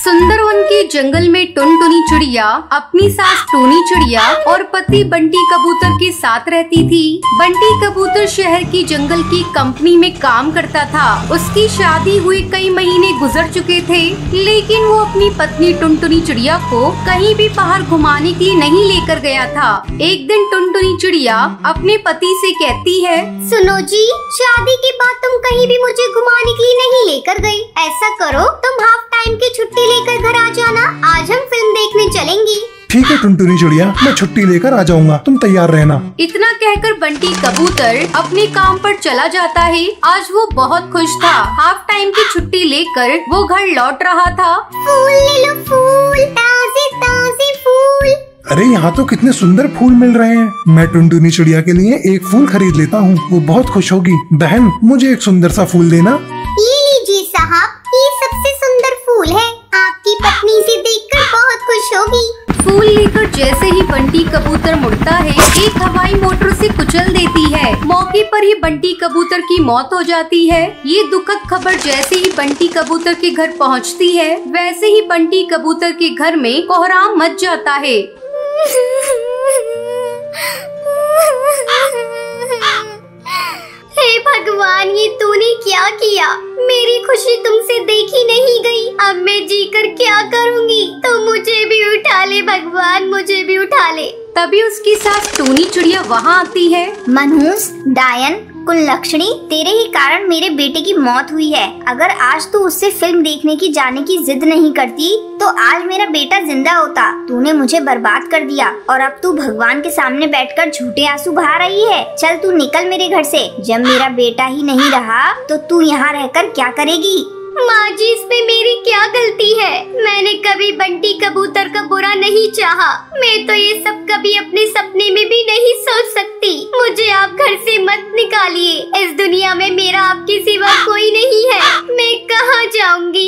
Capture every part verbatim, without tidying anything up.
सुंदरवन के जंगल में टुनटुनी चिड़िया अपनी सास टूनी चिड़िया और पति बंटी कबूतर के साथ रहती थी। बंटी कबूतर शहर की जंगल की कंपनी में काम करता था। उसकी शादी हुए कई महीने गुजर चुके थे, लेकिन वो अपनी पत्नी टुनटुनी चिड़िया को कहीं भी बाहर घुमाने के लिए नहीं लेकर गया था। एक दिन टुनटुनी चिड़िया अपने पति से कहती है, सुनो जी, शादी के बाद तुम कहीं भी मुझे घुमाने के लिए नहीं लेकर गई। ऐसा करो, तुम हाफ टाइम की छुट्टी लेकर घर आ जाना। आज हम फिल्म देखने चलेंगे। ठीक है टुनटुनी चिड़िया, मैं छुट्टी लेकर आ जाऊंगा, तुम तैयार रहना। इतना कहकर बंटी कबूतर अपने काम पर चला जाता है। आज वो बहुत खुश था। हाफ टाइम की छुट्टी लेकर वो घर लौट रहा था। फूल ले लो, फूल, ताजे ताजे फूल। अरे यहाँ तो कितने सुंदर फूल मिल रहे हैं। मैं टुनटुनी चिड़िया के लिए एक फूल खरीद लेता हूँ, वो बहुत खुश होगी। बहन, मुझे एक सुंदर सा फूल देना। ये लीजिए साहब, ये सबसे सुंदर फूल है। आपकी पत्नी इसे देखकर बहुत खुश होगी। फूल लेकर जैसे ही बंटी कबूतर मुड़ता है, एक हवाई मोटर से कुचल देती है। मौके पर ही बंटी कबूतर की मौत हो जाती है। ये दुखद खबर जैसे ही बंटी कबूतर के घर पहुंचती है, वैसे ही बंटी कबूतर के घर में कोहराम मच जाता है। हे भगवान, ये तूने क्या किया? मेरी खुशी तुमसे देखी नहीं गई। अब मैं जीकर क्या करूँगी? तो मुझे भी उठा ले भगवान, मुझे भी उठा ले। तभी उसकी सास टूनी चिड़िया वहाँ आती है। मनहूस, डायन, कुलक्षणी, तेरे ही कारण मेरे बेटे की मौत हुई है। अगर आज तू उससे फिल्म देखने की जाने की जिद नहीं करती तो आज मेरा बेटा जिंदा होता। तूने मुझे बर्बाद कर दिया और अब तू भगवान के सामने बैठकर झूठे आंसू बहा रही है। चल तू निकल मेरे घर से। जब मेरा बेटा ही नहीं रहा तो तू यहाँ रहकर क्या करेगी? माँ जी, इसमें मेरी क्या गलती है? मैंने कभी बंटी कबूतर का बुरा नहीं चाहा। मैं तो ये सब कभी अपने सपने में भी नहीं सोच सकती। मुझे आप घर से मत निकालिए। इस दुनिया में मेरा आपके सिवा कोई नहीं है। मैं कहाँ जाऊंगी?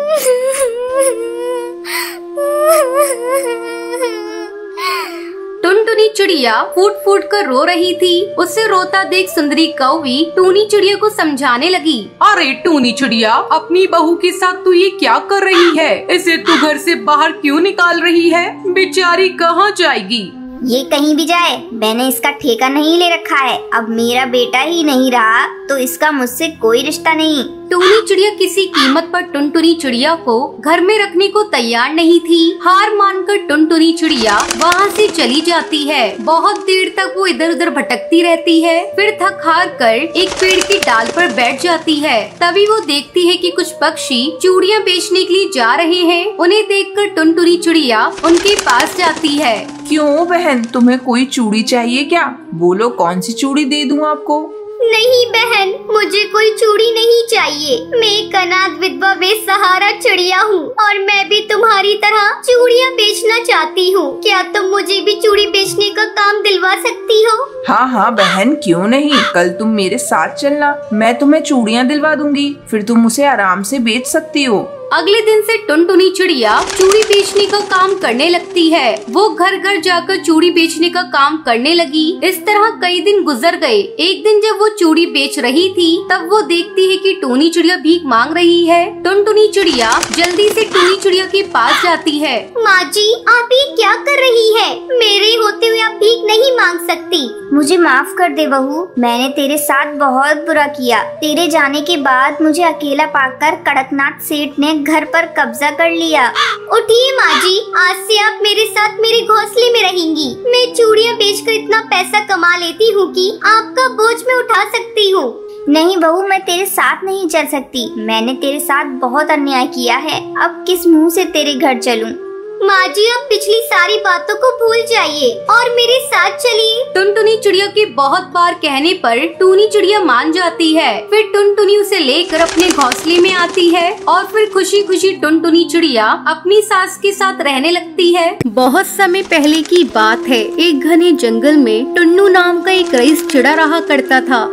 टुनटुनी चिड़िया फूट फूट कर रो रही थी। उसे रोता देख सुंदरी कौवी टूनी चिड़िया को समझाने लगी। अरे टूनी चिड़िया, अपनी बहू के साथ तू ये क्या कर रही है? इसे तू घर से बाहर क्यों निकाल रही है? बेचारी कहाँ जाएगी? ये कहीं भी जाए, मैंने इसका ठेका नहीं ले रखा है। अब मेरा बेटा ही नहीं रहा तो इसका मुझसे कोई रिश्ता नहीं। टूनी चिड़िया किसी कीमत पर टुनटुनी चिड़िया को घर में रखने को तैयार नहीं थी। हार मानकर टुनटुनी चिड़िया वहाँ से चली जाती है। बहुत देर तक वो इधर उधर भटकती रहती है, फिर थक हार कर एक पेड़ की डाल पर बैठ जाती है। तभी वो देखती है कि कुछ पक्षी चूड़ियाँ बेचने के लिए जा रहे हैं। उन्हें देखकर टुनटुनी चिड़िया उनके पास जाती है। क्यों बहन, तुम्हें कोई चूड़ी चाहिए क्या? बोलो, कौन सी चूड़ी दे दूं आपको? नहीं बहन, मुझे कोई चूड़ी नहीं चाहिए। मैं एक अनाथ विधवा बेसहारा चिड़िया हूँ और मैं भी तुम्हारी तरह चूड़ियाँ बेचना चाहती हूँ। क्या तुम मुझे भी चूड़ी बेचने का काम दिलवा सकती हो? हाँ हाँ बहन, क्यों नहीं। कल तुम मेरे साथ चलना, मैं तुम्हें चूड़ियाँ दिलवा दूंगी, फिर तुम उसे आराम से बेच सकती हो। अगले दिन से टुनटुनी चिड़िया चूड़ी बेचने का काम करने लगती है। वो घर घर जाकर चूड़ी बेचने का काम करने लगी। इस तरह कई दिन गुजर गए। एक दिन जब वो चूड़ी बेच रही थी, तब वो देखती है कि टूनी चिड़िया भीख मांग रही है। टुनटुनी चिड़िया जल्दी से टूनी चिड़िया के पास जाती है। माँ जी, आप ये क्या कर रही है? मेरे होते हुए आप भीख नहीं मांग सकती। मुझे माफ कर दे बहू, मैंने तेरे साथ बहुत बुरा किया। तेरे जाने के बाद मुझे अकेला पाकर कड़कनाथ सेठ ने घर पर कब्जा कर लिया। उठिए माँ जी, आज से आप मेरे साथ मेरे घोंसले में रहेंगी। मैं चूड़ियाँ बेचकर इतना पैसा कमा लेती हूँ कि आपका बोझ मैं उठा सकती हूँ। नहीं बहू, मैं तेरे साथ नहीं चल सकती। मैंने तेरे साथ बहुत अन्याय किया है। अब किस मुँह से तेरे घर चलूँ? माँ जी, अब पिछली सारी बातों को भूल जाइए और मेरे साथ चलिए। टुनटुनी चिड़िया के बहुत बार कहने पर टूनी चिड़िया मान जाती है। फिर टुनटुनी उसे लेकर अपने घोंसले में आती है और फिर खुशी खुशी टुनटुनी चिड़िया अपनी सास के साथ रहने लगती है। बहुत समय पहले की बात है। एक घने जंगल में टुन्नू नाम का एक रईस चिड़ा रहा करता था।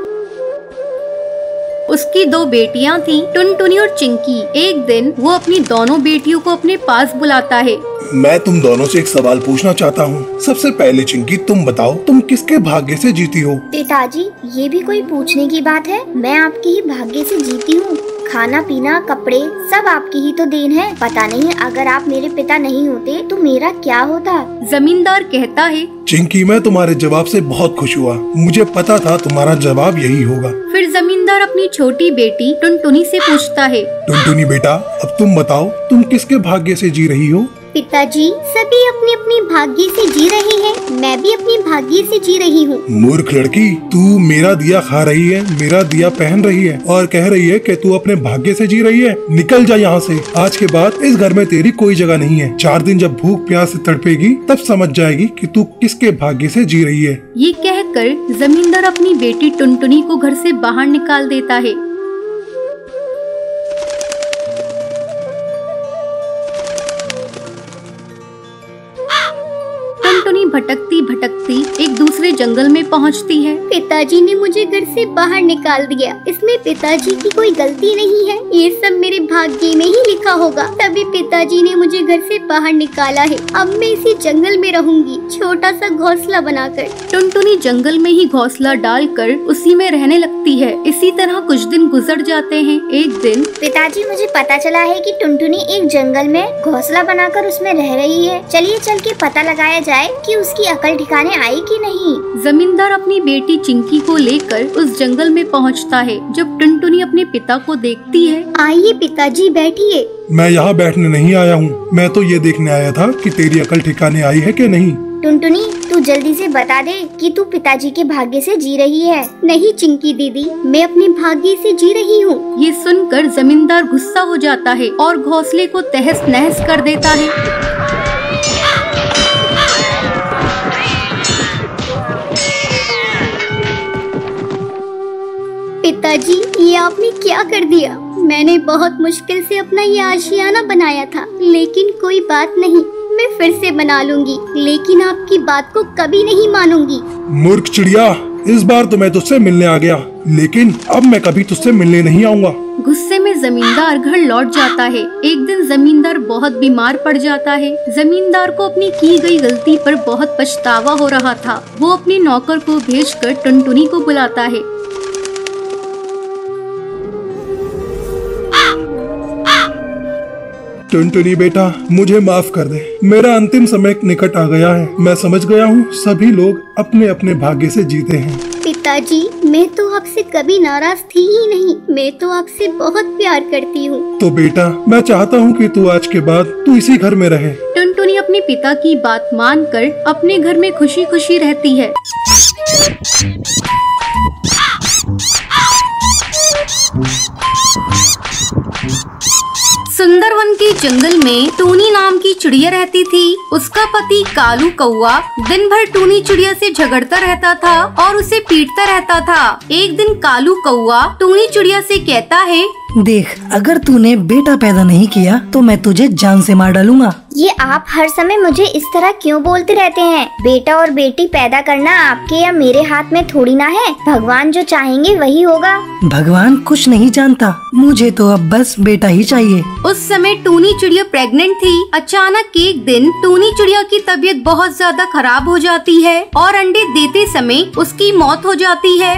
उसकी दो बेटियां थीं, टुनटुनी और चिंकी। एक दिन वो अपनी दोनों बेटियों को अपने पास बुलाता है। मैं तुम दोनों से एक सवाल पूछना चाहता हूँ। सबसे पहले चिंकी, तुम बताओ, तुम किसके भाग्य से जीती हो? पिताजी, ये भी कोई पूछने की बात है? मैं आपके ही भाग्य से जीती हूँ। खाना पीना कपड़े सब आपकी ही तो देन है। पता नहीं अगर आप मेरे पिता नहीं होते तो मेरा क्या होता। जमींदार कहता है, चिंकी मैं तुम्हारे जवाब से बहुत खुश हुआ, मुझे पता था तुम्हारा जवाब यही होगा। फिर जमींदार अपनी छोटी बेटी टुनटुनी से पूछता है, टुनटुनी बेटा अब तुम बताओ तुम किसके भाग्य से जी रही हो? पिताजी सभी अपनी अपनी भाग्य से जी रहे हैं, मैं भी अपनी भाग्य से जी रही हूँ। मूर्ख लड़की, तू मेरा दिया खा रही है, मेरा दिया पहन रही है और कह रही है कि तू अपने भाग्य से जी रही है। निकल जा यहाँ से, आज के बाद इस घर में तेरी कोई जगह नहीं है। चार दिन जब भूख प्यास से तड़पेगी तब समझ जाएगी कि तू किसके भाग्य से जी रही है। ये कहकर जमींदार अपनी बेटी टुनटुनी को घर से बाहर निकाल देता है। टुनटुनी भटकती भटकती एक दूसरे जंगल में पहुंचती है। पिताजी ने मुझे घर से बाहर निकाल दिया, इसमें पिताजी की कोई गलती नहीं है, ये सब मेरे भाग्य में ही लिखा होगा। तभी पिताजी ने मुझे घर से बाहर निकाला है। अब मैं इसी जंगल में रहूंगी, छोटा सा घोंसला बनाकर। टुनटुनी जंगल में ही घोंसला डालकर उसी में रहने लगती है। इसी तरह कुछ दिन गुजर जाते हैं। एक दिन पिताजी मुझे पता चला है कि टुनटुनी एक जंगल में घोंसला बनाकर उसमें रह रही है। चलिए चल के पता लगाया जाए कि उसकी अकल ठिकाने आई कि नहीं। जमींदार अपनी बेटी चिंकी को लेकर उस जंगल में पहुंचता है। जब टुनटुनी अपने पिता को देखती है, आइए पिताजी बैठिए। मैं यहाँ बैठने नहीं आया हूँ, मैं तो ये देखने आया था कि तेरी अकल ठिकाने आई है कि नहीं। टुनटुनी तू जल्दी से बता दे कि तू पिताजी के भाग्य से जी रही है। नहीं चिंकी दीदी, मैं अपने भाग्य से जी रही हूँ। ये सुनकर जमींदार गुस्सा हो जाता है और घोंसले को तहस नहस कर देता है। पिताजी ये आपने क्या कर दिया? मैंने बहुत मुश्किल से अपना ये आशियाना बनाया था, लेकिन कोई बात नहीं, मैं फिर से बना लूंगी, लेकिन आपकी बात को कभी नहीं मानूंगी। मूर्ख चिड़िया, इस बार तो मैं तुझसे मिलने आ गया, लेकिन अब मैं कभी तुझसे मिलने नहीं आऊँगा। गुस्से में जमींदार घर लौट जाता है। एक दिन जमींदार बहुत बीमार पड़ जाता है। जमींदार को अपनी की गई गलती पर बहुत पछतावा हो रहा था। वो अपने नौकर को भेजकर टुनटुनी को बुलाता है। टुनटुनी बेटा, मुझे माफ कर दे, मेरा अंतिम समय निकट आ गया है। मैं समझ गया हूँ सभी लोग अपने अपने भाग्य से जीते हैं। पिताजी मैं तो आपसे कभी नाराज थी ही नहीं, मैं तो आपसे बहुत प्यार करती हूँ। तो बेटा मैं चाहता हूँ कि तू आज के बाद तू इसी घर में रहे। टुनटुनी अपने पिता की बात मानकर अपने घर में खुशी खुशी रहती है। सुंदरवन के जंगल में टूनी नाम की चिड़िया रहती थी। उसका पति कालू कौआ दिन भर टूनी चिड़िया से झगड़ता रहता था और उसे पीटता रहता था। एक दिन कालू कौआ टूनी चिड़िया से कहता है, देख, अगर तूने बेटा पैदा नहीं किया तो मैं तुझे जान से मार डालूंगा। ये आप हर समय मुझे इस तरह क्यों बोलते रहते हैं? बेटा और बेटी पैदा करना आपके या मेरे हाथ में थोड़ी ना है, भगवान जो चाहेंगे वही होगा। भगवान कुछ नहीं जानता, मुझे तो अब बस बेटा ही चाहिए। उस समय टूनी चिड़िया प्रेग्नेंट थी। अचानक एक दिन टूनी चिड़िया की तबीयत बहुत ज्यादा खराब हो जाती है और अंडे देते समय उसकी मौत हो जाती है।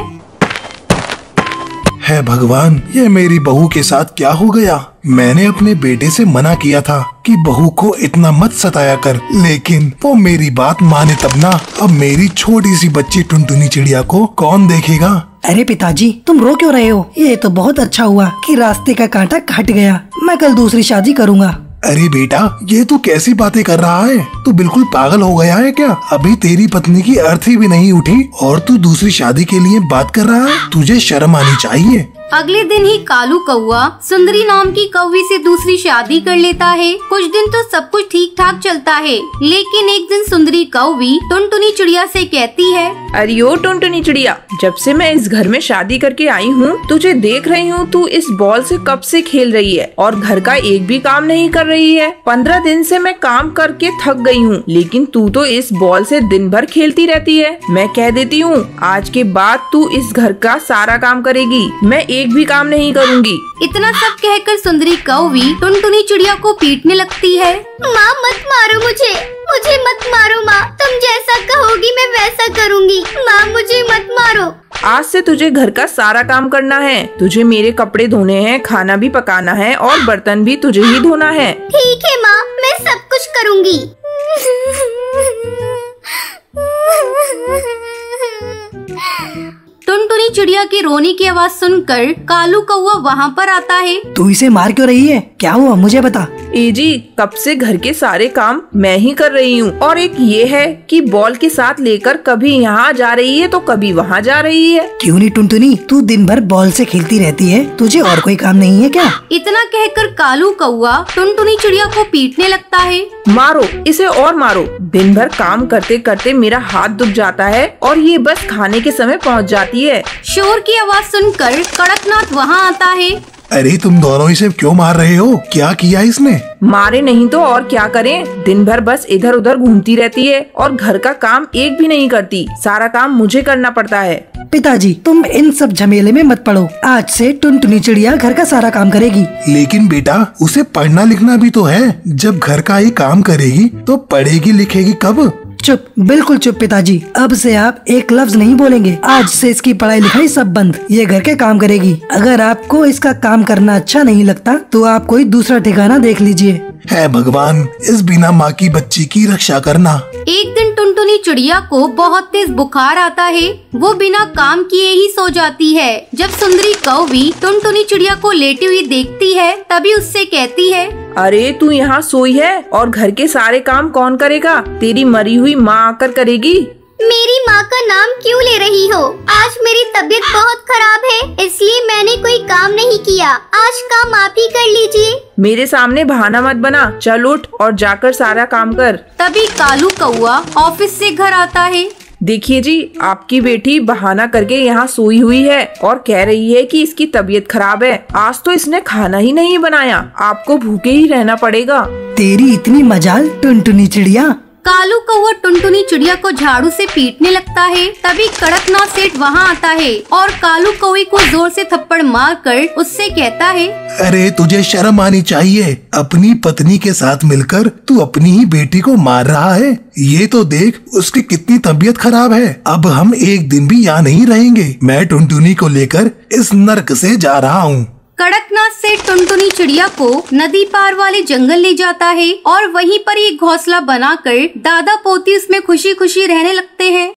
है भगवान, ये मेरी बहू के साथ क्या हो गया? मैंने अपने बेटे से मना किया था कि बहू को इतना मत सताया कर, लेकिन वो मेरी बात माने तब ना। अब मेरी छोटी सी बच्ची टुनटुनी चिड़िया को कौन देखेगा? अरे पिताजी, तुम रो क्यों रहे हो? ये तो बहुत अच्छा हुआ कि रास्ते का कांटा कट गया। मैं कल दूसरी शादी करूँगा। अरे बेटा, ये तू कैसी बातें कर रहा है? तू बिल्कुल पागल हो गया है क्या? अभी तेरी पत्नी की अर्थी भी नहीं उठी और तू दूसरी शादी के लिए बात कर रहा है? तुझे शर्म आनी चाहिए। अगले दिन ही कालू कौआ सुंदरी नाम की कौवी से दूसरी शादी कर लेता है। कुछ दिन तो सब कुछ ठीक ठाक चलता है, लेकिन एक दिन सुंदरी कौवी टुनटुनी चिड़िया से कहती है, अरे ओ टुनटुनी चिड़िया, जब से मैं इस घर में शादी करके आई हूँ तुझे देख रही हूँ, तू इस बॉल से कब से खेल रही है और घर का एक भी काम नहीं कर रही है। पंद्रह दिन से मैं काम करके थक गई हूँ, लेकिन तू तो इस बॉल से दिन भर खेलती रहती है। मैं कह देती हूँ आज के बाद तू इस घर का सारा काम करेगी। मैं एक भी काम नहीं करूँगी। इतना सब कहकर सुंदरी कौवी टुनटुनी चिड़िया को पीटने लगती है। माँ मत मारो मुझे, मुझे मत मारो माँ, तुम जैसा कहोगी मैं वैसा करूँगी। माँ मुझे मत मारो। आज से तुझे घर का सारा काम करना है। तुझे मेरे कपड़े धोने हैं, खाना भी पकाना है और बर्तन भी तुझे ही धोना है। ठीक है माँ, मैं सब कुछ करूँगी। टुनटुनी चिड़िया के रोने की आवाज सुनकर कालू कौवा वहाँ पर आता है। तू इसे मार क्यों रही है? क्या हुआ मुझे बता। ए जी, कब से घर के सारे काम मैं ही कर रही हूँ और एक ये है कि बॉल के साथ लेकर कभी यहाँ जा रही है तो कभी वहाँ जा रही है। क्यों नहीं टुनटुनी, तू दिन भर बॉल से खेलती रहती है, तुझे और कोई काम नहीं है क्या? इतना कहकर कालू कौवा टुनटुनी चिड़िया को पीटने लगता है। मारो इसे और मारो। दिन भर काम करते करते मेरा हाथ दुख जाता है और ये बस खाने के समय पहुँच जाती है। शोर की आवाज सुनकर कड़कनाथ वहाँ आता है। अरे तुम दोनों इसे क्यों मार रहे हो? क्या किया इसने? मारे नहीं तो और क्या करें, दिन भर बस इधर उधर घूमती रहती है और घर का काम एक भी नहीं करती। सारा काम मुझे करना पड़ता है। पिताजी तुम इन सब झमेले में मत पड़ो, आज से टुनटुनी चिड़िया घर का सारा काम करेगी। लेकिन बेटा उसे पढ़ना लिखना भी तो है। जब घर का ही काम करेगी तो पढ़ेगी लिखेगी कब? चुप, बिल्कुल चुप पिताजी। अब से आप एक लफ्ज नहीं बोलेंगे। आज से इसकी पढ़ाई लिखाई सब बंद। ये घर के काम करेगी। अगर आपको इसका काम करना अच्छा नहीं लगता तो आप कोई दूसरा ठिकाना देख लीजिए। है भगवान, इस बिना माँ की बच्ची की रक्षा करना। एक दिन टुनटुनी चिड़िया को बहुत तेज बुखार आता है। वो बिना काम किए ही सो जाती है। जब सुंदरी कौवी टुनटुनी चिड़िया को लेटी हुई देखती है तभी उससे कहती है, अरे तू यहाँ सोई है और घर के सारे काम कौन करेगा? तेरी मरी हुई माँ आकर करेगी। मेरी माँ का नाम क्यों ले रही हो? आज मेरी तबीयत बहुत खराब है, इसलिए मैंने कोई काम नहीं किया। आज काम आप ही कर लीजिए। मेरे सामने बहाना मत बना, चल उठ और जाकर सारा काम कर। तभी कालू कौवा ऑफिस से घर आता है। देखिए जी, आपकी बेटी बहाना करके यहाँ सोई हुई है और कह रही है कि इसकी तबीयत खराब है। आज तो इसने खाना ही नहीं बनाया, आपको भूखे ही रहना पड़ेगा। तेरी इतनी मजाल टुनटुनी चिड़िया। कालू कौवा टुनटुनी चिड़िया को झाड़ू से पीटने लगता है। तभी कड़कनाथ सेठ वहाँ आता है और कालू कौवे को जोर से थप्पड़ मारकर उससे कहता है, अरे तुझे शर्म आनी चाहिए। अपनी पत्नी के साथ मिलकर तू अपनी ही बेटी को मार रहा है। ये तो देख उसकी कितनी तबीयत खराब है। अब हम एक दिन भी यहाँ नहीं रहेंगे। मैं टुनटुनी को लेकर इस नर्क से जा रहा हूँ। कड़कनाथ सेठ टुनटुनी चिड़िया को नदी पार वाले जंगल ले जाता है और वहीं पर एक घोंसला बनाकर दादा पोती उसमें खुशी खुशी रहने लगते हैं।